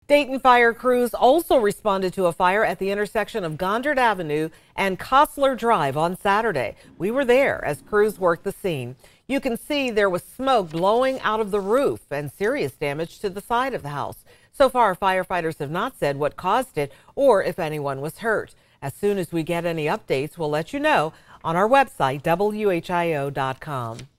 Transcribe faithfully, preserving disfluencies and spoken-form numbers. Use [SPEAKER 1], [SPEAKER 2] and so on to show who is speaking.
[SPEAKER 1] Dayton fire crews also responded to a fire at the intersection of Gondard Avenue and Kostler Drive on Saturday. We were there as crews worked the scene. You can see there was smoke blowing out of the roof and serious damage to the side of the house. So far, firefighters have not said what caused it or if anyone was hurt. As soon as we get any updates, we'll let you know on our website, W H I O dot com.